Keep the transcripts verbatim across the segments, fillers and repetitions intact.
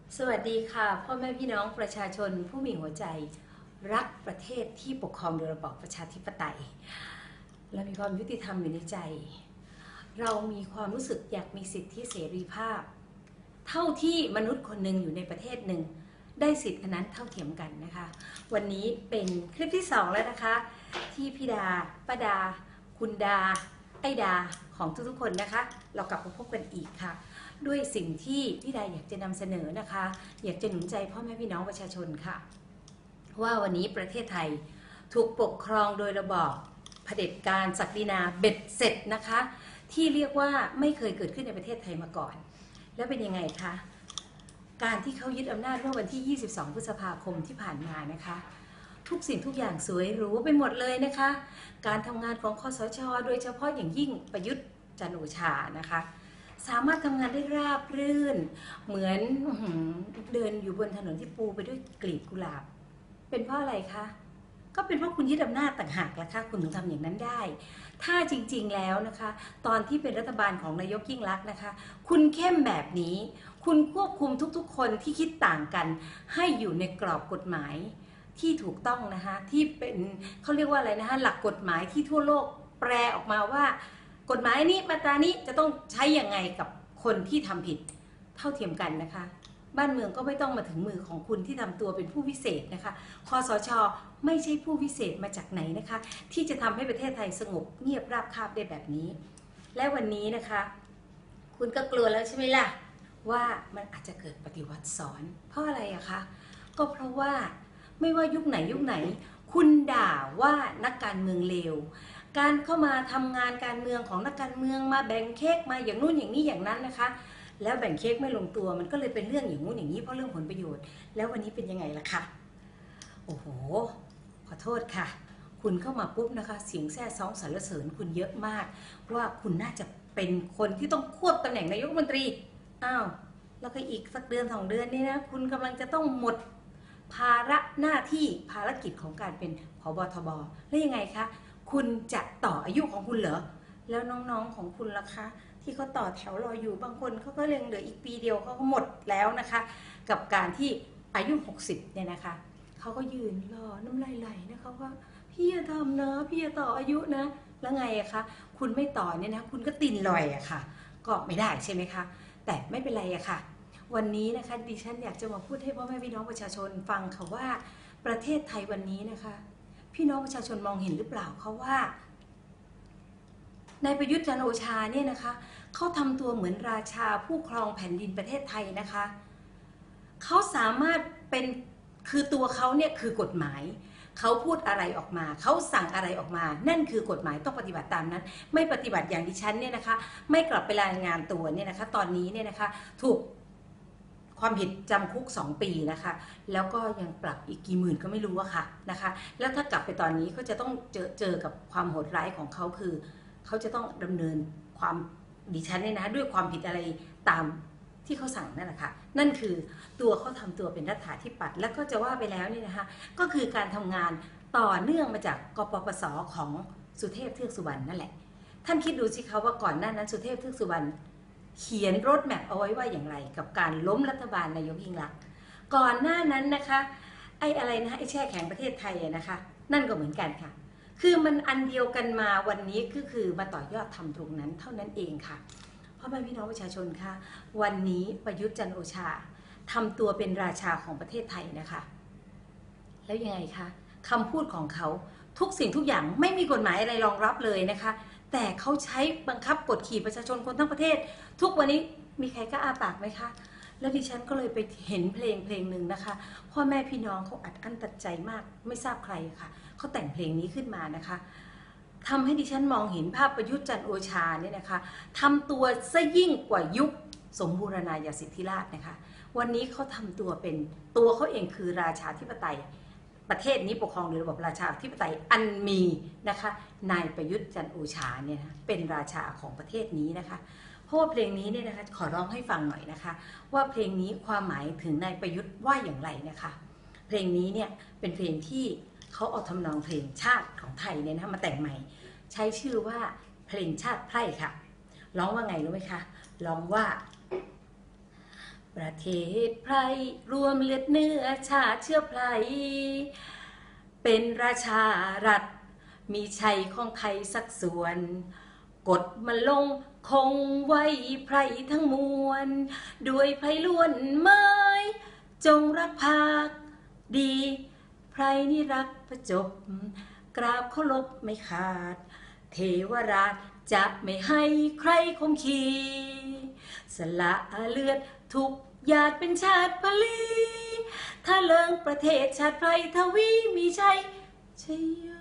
สวัสดีค่ะพ่อแม่พี่น้องประชาชนผู้มีหัวใจรักประเทศที่ปกครองโดยระบอบประชาธิปไตยเรามีความยุติธรรมอยู่ในใจเรามีความรู้สึกอยากมีสิทธิเสรีภาพเท่าที่มนุษย์คนหนึ่งอยู่ในประเทศหนึ่งได้สิทธิอันนั้นเท่าเทียมกันนะคะวันนี้เป็นคลิปที่สองแล้วนะคะที่พี่ดาป้าดาคุณดาไอดาของทุกๆคนนะคะเรากลับมาพบกันอีกค่ะด้วยสิ่งที่พี่ดาอยากจะนำเสนอนะคะอยากจะหนุนใจพ่อแม่พี่น้องประชาชนค่ะว่าวันนี้ประเทศไทยถูกปกครองโดยระบอบเผด็จการศักดินาเบ็ดเสร็จนะคะที่เรียกว่าไม่เคยเกิดขึ้นในประเทศไทยมาก่อนแล้วเป็นยังไงคะการที่เขายึดอำนาจเมื่อวันที่ยี่สิบสองพฤษภาคมที่ผ่านมานะคะทุกสิ่งทุกอย่างสวยหรูไปหมดเลยนะคะการทำงานของคสช.โดยเฉพาะอย่างยิ่งประยุทธ์จันทร์โอชานะคะสามารถทำงานได้ราบรื่นเหมือนเดินอยู่บนถนนที่ปูไปด้วยกลีบกุหลาบเป็นเพราะอะไรคะก็เป็นเพราะคุณยึดอำนาจต่างหากละค่ะคุณถึงทำอย่างนั้นได้ถ้าจริงๆแล้วนะคะตอนที่เป็นรัฐบาลของนายกยิ่งลักษณ์นะคะคุณเข้มแบบนี้คุณควบคุมทุกๆคนที่คิดต่างกันให้อยู่ในกรอบกฎหมายที่ถูกต้องนะคะที่เป็นเขาเรียกว่าอะไรนะคะหลักกฎหมายที่ทั่วโลกแปลออกมาว่ากฎหมายนี้มาตรานี้จะต้องใช้อย่างไงกับคนที่ทำผิดเท่าเทียมกันนะคะบ้านเมืองก็ไม่ต้องมาถึงมือของคุณที่ทำตัวเป็นผู้วิเศษนะคะคสช.ไม่ใช่ผู้วิเศษมาจากไหนนะคะที่จะทำให้ประเทศไทยสงบเงียบราบคาบได้แบบนี้และวันนี้นะคะคุณก็กลัวแล้วใช่ไหมล่ะว่ามันอาจจะเกิดปฏิวัติซ้อนเพราะอะไรอะคะก็เพราะว่าไม่ว่ายุคไหนยุคไหนคุณด่าว่านักการเมืองเลวการเข้ามาทำงานการเมืองของนักการเมืองมาแบ่งเค้กมาอย่างนู้นอย่างนี้อย่างนั้นนะคะแล้วแบ่งเค้กไม่ลงตัวมันก็เลยเป็นเรื่องอย่างนู้นอย่างนี้เพราะเรื่องผลประโยชน์แล้ววันนี้เป็นยังไงล่ะคะโอ้โหขอโทษค่ะคุณเข้ามาปุ๊บนะคะเสียงแซ่ซ้องสรรเสริญคุณเยอะมากว่าคุณน่าจะเป็นคนที่ต้องควบตำแหน่งนายกรัฐมนตรีอ้าวแล้วก็อีกสักเดือนสองเดือนนี้นะคุณกำลังจะต้องหมดภาระหน้าที่ภารกิจของการเป็นผบทบแล้วยังไงคะคุณจะต่ออายุของคุณเหรอแล้วน้องๆของคุณล่ะคะที่เขาต่อแถวรออยู่บางคนเขาก็ยังเหลืออีกปีเดียวเขาก็หมดแล้วนะคะกับการที่อายุหกสิบเนี่ยนะคะเขาก็ยืนรอน้ำลายไหลนะคะว่าพี่จะทำนะพี่จะต่ออายุนะแล้วไงอะคะคุณไม่ต่อเนี่ยนะคุณก็ตินลอยอะค่ะก็ไม่ได้ใช่ไหมคะแต่ไม่เป็นไรอะค่ะวันนี้นะคะดิฉันอยากจะมาพูดให้พ่อแม่พี่น้องประชาชนฟังค่ะว่าประเทศไทยวันนี้นะคะพี่น้องประชาชนมองเห็นหรือเปล่าเขาว่านายประยุทธ์จันทร์โอชาเนี่ยนะคะเขาทำตัวเหมือนราชาผู้ครองแผ่นดินประเทศไทยนะคะเขาสามารถเป็นคือตัวเขาเนี่ยคือกฎหมายเขาพูดอะไรออกมาเขาสั่งอะไรออกมานั่นคือกฎหมายต้องปฏิบัติตามนั้นไม่ปฏิบัติอย่างดิฉันเนี่ยนะคะไม่กลับไปรายงานตัวเนี่ยนะคะตอนนี้เนี่ยนะคะถูกความผิดจำคุกสองปีนะคะแล้วก็ยังปรับอีกกี่หมื่นก็ไม่รู้อะค่ะนะคะแล้วถ้ากลับไปตอนนี้ก็จะต้องเจอเจอกับความโหดร้ายของเขาคือเขาจะต้องดำเนินความดิฉันเนี่ยนะด้วยความผิดอะไรตามที่เขาสั่งนั่นแหละค่ะนั่นคือตัวเขาทำตัวเป็นรัฐาธิปัตย์แล้วก็จะว่าไปแล้วนี่นะคะก็คือการทำงานต่อเนื่องมาจากกปปส.ของสุเทพเทือกสุบรรณนั่นแหละท่านคิดดูสิคะว่าก่อนหน้านั้นสุเทพเทือกสุบรรณเขียนรถแมพเอาไว้ว่าอย่างไรกับการล้มรัฐบาลนายกยิ่งลักษณ์ก่อนหน้านั้นนะคะไอ้อะไรนะไอ้แช่แข็งประเทศไทยนะคะนั่นก็เหมือนกันค่ะคือมันอันเดียวกันมาวันนี้ก็คือมาต่อยอดทำตรงนั้นเท่านั้นเองค่ะพ่อแม่พี่น้องประชาชนค่ะวันนี้ประยุทธ์จันทร์โอชาทำตัวเป็นราชาของประเทศไทยนะคะแล้วยังไงคะคำพูดของเขาทุกสิ่งทุกอย่างไม่มีกฎหมายอะไรรองรับเลยนะคะแต่เขาใช้บังคับกดขี่ประชาชนคนทั้งประเทศทุกวันนี้มีใครกล้าอ้าปากไหมคะแล้วดิฉันก็เลยไปเห็นเพลงเพลงหนึ่งนะคะพ่อแม่พี่น้องเขาอัดอั้นตัดใจมากไม่ทราบใครค่ะเขาแต่งเพลงนี้ขึ้นมานะคะทำให้ดิฉันมองเห็นภาพประยุทธ์จันทร์โอชาเนี่ยนะคะทำตัวซะยิ่งกว่ายุคสมบูรณาญาสิทธิราชนะคะวันนี้เขาทำตัวเป็นตัวเขาเองคือราชาธิปไตยประเทศนี้ปกครองโดยระบบราชาธิปไตยอันมีนะคะนายประยุทธ์จันทร์โอชาเนี่ยนะเป็นราชาของประเทศนี้นะคะเพราะว่าเพลงนี้เนี่ยนะคะขอร้องให้ฟังหน่อยนะคะว่าเพลงนี้ความหมายถึงนายประยุทธ์ว่าอย่างไรนะคะเพลงนี้เนี่ยเป็นเพลงที่เขาเอาทำนองเพลงชาติของไทยเนี่ยนะมาแต่งใหม่ใช้ชื่อว่าเพลงชาติไพร่ค่ะร้องว่าไงรู้ไหมคะร้องว่าประเทศไพร่รวมเลือดเนื้อชาติเชื้อไพร่เป็นราชารัฐมีชัยของไทยสักส่วนกดมันลงคงไว้ไพร่ทั้งมวลด้วยไพร่ล้วนไม้จงรักภักดีไพร่นี่รักประจบกราบเคารพไม่ขาดเทวราชจะไม่ให้ใครคมขีสละเลือดทุกหยาดเป็นชาติพลีถ้าเลิงประเทศชาติไพรทวีมีชัยชัยโย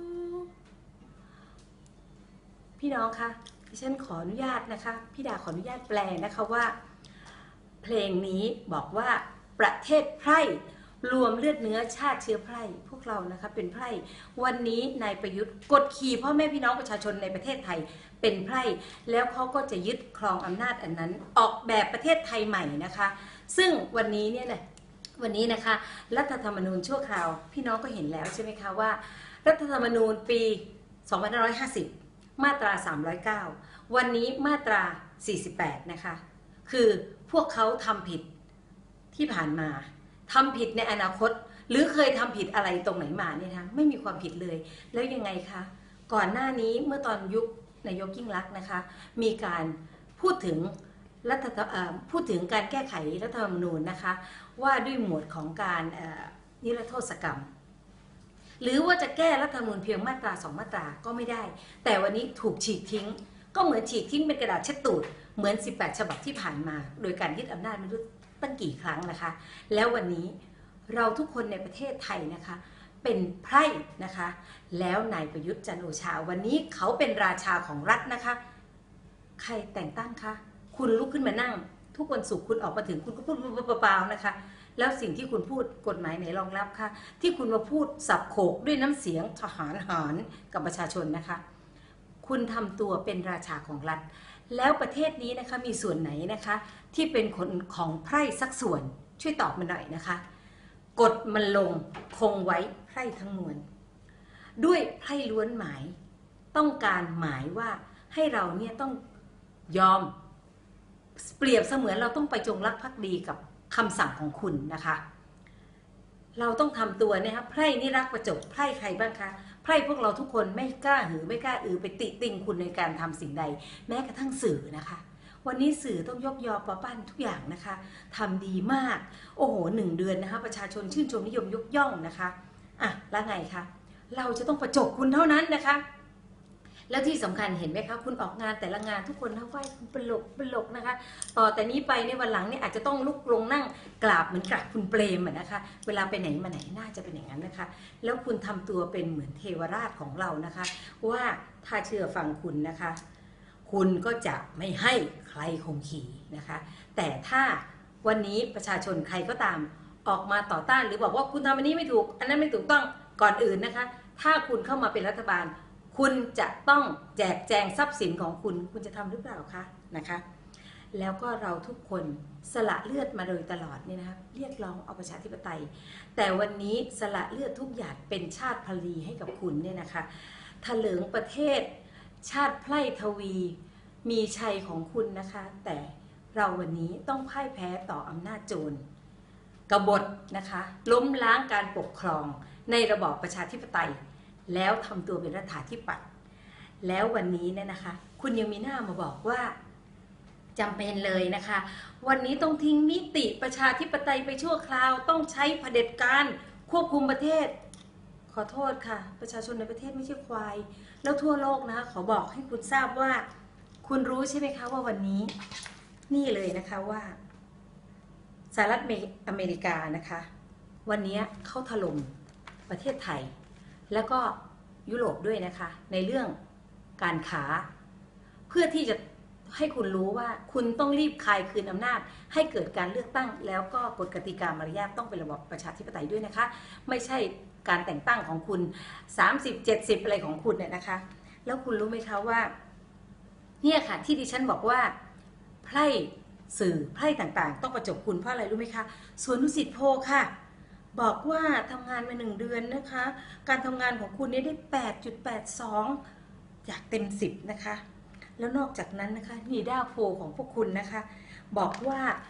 พี่น้องคะดิฉันขออนุญาตนะคะพี่ดาขออนุญาตแปลนะคะว่าเพลงนี้บอกว่าประเทศไพร่รวมเลือดเนื้อชาติเชื้อไพร่พวกเรานะคะเป็นไพร่วันนี้นายประยุทธ์กดขี่พ่อแม่พี่น้องประชาชนในประเทศไทยเป็นไพร่แล้วเขาก็จะยึดครองอำนาจอันนั้นออกแบบประเทศไทยใหม่นะคะซึ่งวันนี้เนี่ยนะวันนี้นะคะรัฐธรรมนูญชั่วคราวพี่น้องก็เห็นแล้วใช่ไหมคะว่ารัฐธรรมนูญปีสองพันห้าร้อยห้าสิบมาตราสามร้อยเก้าวันนี้มาตราสี่สิบแปดนะคะคือพวกเขาทำผิดที่ผ่านมาทำผิดในอนาคตหรือเคยทำผิดอะไรตรงไหนมาเนี่ยนะไม่มีความผิดเลยแล้วยังไงคะก่อนหน้านี้เมื่อตอนยุคนายกยิ่งลักษณ์นะคะมีการพูดถึงรัฐพูดถึงการแก้ไขรัฐธรรมนูญนะคะว่าด้วยหมวดของการนิรโทษกรรมหรือว่าจะแก้รัฐธรรมนูญเพียงมาตราสองมาตราก็ไม่ได้แต่วันนี้ถูกฉีกทิ้งก็เหมือนฉีกทิ้งเป็นกระดาษเช็ดตูดเหมือนสิบแปดฉบับที่ผ่านมาโดยการยึดอำนาจไม่รู้ตั้งกี่ครั้งนะคะแล้ววันนี้เราทุกคนในประเทศไทยนะคะเป็นไพร่นะคะแล้วนายประยุทธ์จันทร์โอชาวันนี้เขาเป็นราชาของรัฐนะคะใครแต่งตั้งคะคุณลุกขึ้นมานั่งทุกวันศุกร์คุณออกมาถึงคุณก็พูดเปล่าๆนะคะแล้วสิ่งที่คุณพูดกฎหมายไหนรองรับคะที่คุณมาพูดสับโขกด้วยน้ำเสียงทหารหารกับประชาชนนะคะคุณทำตัวเป็นราชาของรัฐแล้วประเทศนี้นะคะมีส่วนไหนนะคะที่เป็นคนของไพร่สักส่วนช่วยตอบมาหน่อยนะคะกดมันลงคงไว้ไพร่ทั้งมวลด้วยไพร่ล้วนหมายต้องการหมายว่าให้เราเนี่ยต้องยอมเปรียบเสมือนเราต้องไปจงรักภักดีกับคำสั่งของคุณนะคะเราต้องทำตัวนะคะไพร่นี่รักประจบไพร่ใครบ้างคะไพร่พวกเราทุกคนไม่กล้าหือไม่กล้าอือไปติติงคุณในการทำสิ่งใดแม้กระทั่งสื่อนะคะวันนี้สื่อต้องยกยอปอปั้นทุกอย่างนะคะทำดีมากโอ้โหหนึ่งเดือนนะคะประชาชนชื่นชมนิยมยกย่องนะคะอ่ะแล้วไงคะเราจะต้องประจบคุณเท่านั้นนะคะแล้วที่สำคัญเห็นไหมคะคุณออกงานแต่ละงานทุกคนนะไหว้คุณเป็นหลกเป็นหลกนะคะต่อแต่นี้ไปในวันหลังเนี่ยอาจจะต้องลุกลงนั่งกราบเหมือนกราบคุณเปรมนะคะเวลาไปไหนมาไหนน่าจะเป็นอย่างนั้นนะคะแล้วคุณทำตัวเป็นเหมือนเทวราชของเรานะคะว่าถ้าเชื่อฟังคุณนะคะคุณก็จะไม่ให้ใครข่มขี่นะคะแต่ถ้าวันนี้ประชาชนใครก็ตามออกมาต่อต้านหรือบอกว่าคุณทำอันนี้ไม่ถูกอันนั้นไม่ถูกต้องก่อนอื่นนะคะถ้าคุณเข้ามาเป็นรัฐบาลคุณจะต้องแจกแจงทรัพย์สินของคุณคุณจะทำหรือเปล่าคะนะคะแล้วก็เราทุกคนสละเลือดมาโดยตลอดเนี่ยนะคะเรียกร้องเอาประชาธิปไตยแต่วันนี้สละเลือดทุกหยาดเป็นชาติพลีให้กับคุณเนี่ยนะคะถลิงประเทศชาติไพร่ทวีมีชัยของคุณนะคะแต่เราวันนี้ต้องพ่ายแพ้ต่ออำนาจโจรกบฏนะคะล้มล้างการปกครองในระบอบประชาธิปไตยแล้วทำตัวเป็นรัฐาธิปัตย์แล้ววันนี้เนี่ยนะคะคุณยังมีหน้ามาบอกว่าจำเป็นเลยนะคะวันนี้ต้องทิ้งมิติประชาธิปไตยไปชั่วคราวต้องใช้เผด็จการควบคุมประเทศขอโทษค่ะประชาชนในประเทศไม่ใช่ควายแล้วทั่วโลกนะคะขอบอกให้คุณทราบว่าคุณรู้ใช่ไหมคะว่าวันนี้นี่เลยนะคะว่าสหรัฐอเมริกานะคะวันนี้เข้าถล่มประเทศไทยแล้วก็ยุโรปด้วยนะคะในเรื่องการค้าเพื่อที่จะให้คุณรู้ว่าคุณต้องรีบคายคืนอำนาจให้เกิดการเลือกตั้งแล้วก็กฎกติกามารยาทต้องเป็นระบอบประชาธิปไตยด้วยนะคะไม่ใช่การแต่งตั้งของคุณสามสิบ เจ็ดสิบอะไรของคุณเนี่ยนะคะแล้วคุณรู้ไหมคะว่าเนี่ยค่ะที่ดิฉันบอกว่าไพร่สื่อไพร่ต่างๆต้องประจบคุณเพราะอะไรรู้ไหมคะสวนดุสิตโพค่ะบอกว่าทำงานมาหนึ่งเดือนนะคะการทำงานของคุณเนี่ยได้ แปดจุดแปดสอง จากเต็มสิบนะคะแล้วนอกจากนั้นนะคะนีด้าโพของพวกคุณนะคะบอกว่าค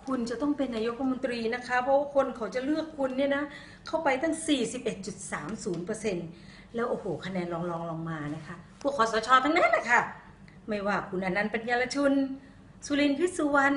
คุณจะต้องเป็นนายกรัฐมนตรีนะคะเพราะว่าคนเขาจะเลือกคุณเนี่ยนะเข้าไปตั้ง สี่สิบเอ็ดจุดสามศูนย์เปอร์เซ็นต์ แล้วโอ้โหคะแนนรองรองลงมานะคะพวกคสชทั้งนั้นแหละค่ะไม่ว่าคุณอนันต์ปัญญารชุนสุรินทร์พิสุวรรณ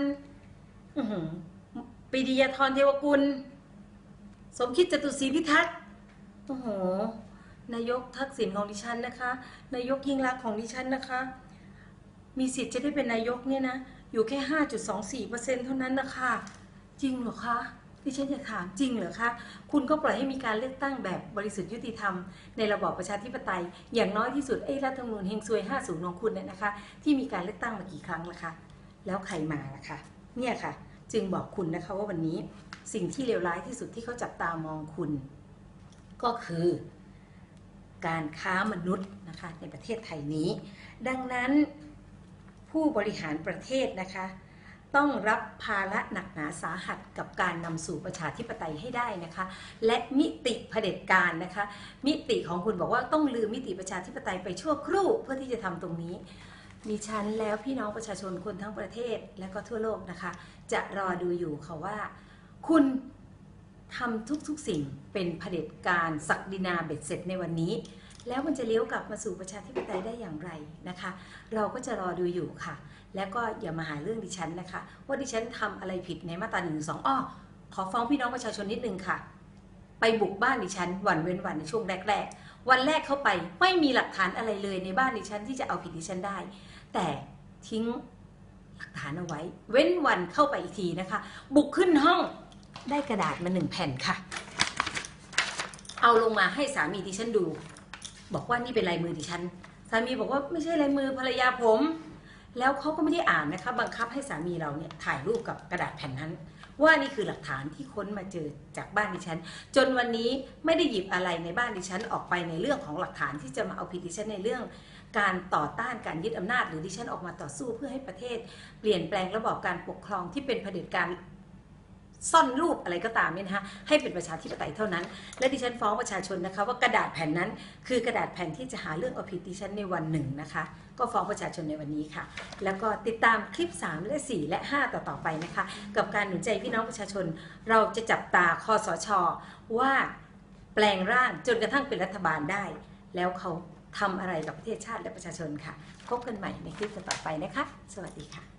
ปรีดียาธรเทวกุลสมคิดจตุศรีพิทักษ์โอ้โหนายกทักษิณของดิฉันนะคะนายกยิ่งลักษณ์ของดิฉันนะคะมีสิทธิ์จะได้เป็นนายกเนี่ยนะอยู่แค่ ห้าจุดสองสี่เปอร์เซ็นต์ เท่านั้นนะคะจริงเหรอคะดิฉันจะถามจริงเหรอคะคุณก็ปล่อยให้มีการเลือกตั้งแบบบริสุทธิ์ยุติธรรมในระบอบประชาธิปไตยอย่างน้อยที่สุดไอ้รัฐธรรมนูญเฮงซวยห้าสิบของคุณเนี่ยนะคะที่มีการเลือกตั้งมากี่ครั้งละคะแล้วใครมาล่ะคะเนี่ยค่ะจึงบอกคุณนะคะว่าวันนี้สิ่งที่เลวร้ายที่สุดที่เขาจับตามองคุณก็คือการค้ามนุษย์นะคะในประเทศไทยนี้ดังนั้นผู้บริหารประเทศนะคะต้องรับภาระหนักหนาสาหัสกับการนำสู่ประชาธิปไตยให้ได้นะคะและมิติเผด็จการนะคะมิติของคุณบอกว่าต้องลืมมิติประชาธิปไตยไปชั่วครู่เพื่อที่จะทำตรงนี้ดิฉันแล้วพี่น้องประชาชนคนทั้งประเทศและก็ทั่วโลกนะคะจะรอดูอยู่ค่ะว่าคุณทำทุกๆสิ่งเป็นเผด็จการศักดินาเบ็ดเสร็จในวันนี้แล้วมันจะเลี้ยวกลับมาสู่ประชาธิปไตยได้อย่างไรนะคะเราก็จะรอดูอยู่ค่ะแล้วก็อย่ามาหาเรื่องดิฉันนะคะว่าดิฉันทำอะไรผิดในมาตราหนึ่งสองอ้อขอฟ้องพี่น้องประชาชนนิดนึงค่ะไปบุกบ้านดิฉันวันเว้นวันในช่วงแรกๆวันแรกเข้าไปไม่มีหลักฐานอะไรเลยในบ้านดิฉันที่จะเอาผิดดิฉันได้แต่ทิ้งหลักฐานเอาไว้เว้นวันเข้าไปอีกทีนะคะบุกขึ้นห้องได้กระดาษมาหนึ่งแผ่นค่ะเอาลงมาให้สามีดิฉันดูบอกว่านี่เป็นลายมือดิฉันสามีบอกว่าไม่ใช่ลายมือภรรยาผมแล้วเขาก็ไม่ได้อ่านนะคะบังคับให้สามีเราเนี่ยถ่ายรูปกับกระดาษแผ่นนั้นว่านี่คือหลักฐานที่ค้นมาเจอจากบ้านดิฉันจนวันนี้ไม่ได้หยิบอะไรในบ้านดิฉันออกไปในเรื่องของหลักฐานที่จะมาเอาผิดดิฉันในเรื่องการต่อต้านการยึดอำนาจหรือดิฉันออกมาต่อสู้เพื่อให้ประเทศเปลี่ยนแปลงระบอบการปกครองที่เป็นเผด็จการซ่อนรูปอะไรก็ตามเนี่ยนะคะให้เป็นประชาธิปไตยเท่านั้นและดิฉันฟ้องประชาชนนะคะว่ากระดาษแผ่นนั้นคือกระดาษแผ่นที่จะหาเรื่องเอาผิดดิฉันในวันหนึ่งนะคะก็ฟ้องประชาชนในวันนี้ค่ะแล้วก็ติดตามคลิปสามและสี่และห้าต่อๆไปนะคะกับการหนุนใจพี่น้องประชาชนเราจะจับตาคสช.ว่าแปลงร่างจนกระทั่งเป็นรัฐบาลได้แล้วเขาทำอะไรกับประเทศชาติและประชาชนค่ะพบกันใหม่ในคลิปต่อไปนะคะสวัสดีค่ะ